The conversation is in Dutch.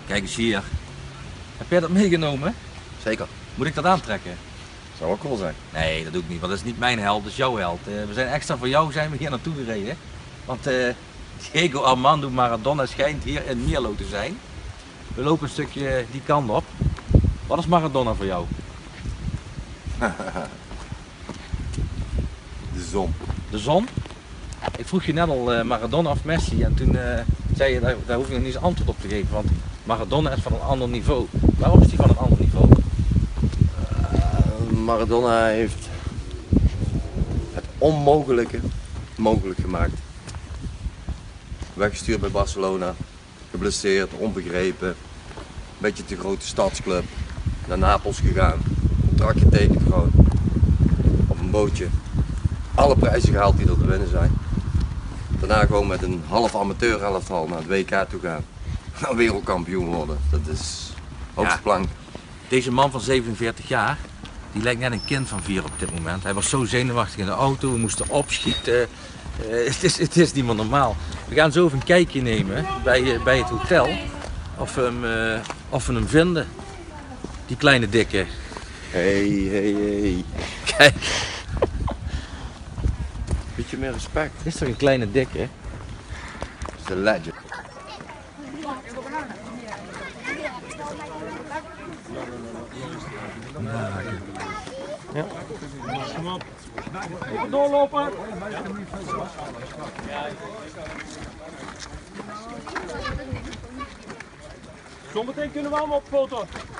Kijk eens hier. Heb jij dat meegenomen? Zeker. Moet ik dat aantrekken? Zou wel cool zijn. Nee, dat doe ik niet, want dat is niet mijn held, dat is jouw held. We zijn extra voor jou zijn we hier naartoe gereden. Want Diego Armando Maradona schijnt hier in Mierlo te zijn. We lopen een stukje die kant op. Wat is Maradona voor jou? De zon. De zon? Ik vroeg je net al Maradona of Messi en toen zei je daar hoef je nog niet eens antwoord op te geven. Want Maradona is van een ander niveau. Waarom is hij van een ander niveau? Maradona heeft het onmogelijke mogelijk gemaakt. Weggestuurd bij Barcelona, geblesseerd, onbegrepen, een beetje te grote stadsclub, naar Napels gegaan, contract getekend gewoon, op een bootje, alle prijzen gehaald die er te winnen zijn. Daarna gewoon met een half amateur elftal naar het WK toe gaan, wereldkampioen worden, dat is hoogste plank. Deze man van 47 jaar, die lijkt net een kind van 4 op dit moment. Hij was zo zenuwachtig in de auto, we moesten opschieten. Het is niet meer normaal. We gaan zo even een kijkje nemen bij het hotel. Of we hem vinden. Die kleine dikke. Hey. Kijk. Beetje meer respect. Dit is toch een kleine dikke? Dat is de legend. Ja. Kom op. Even doorlopen. Zometeen kunnen we allemaal op foto.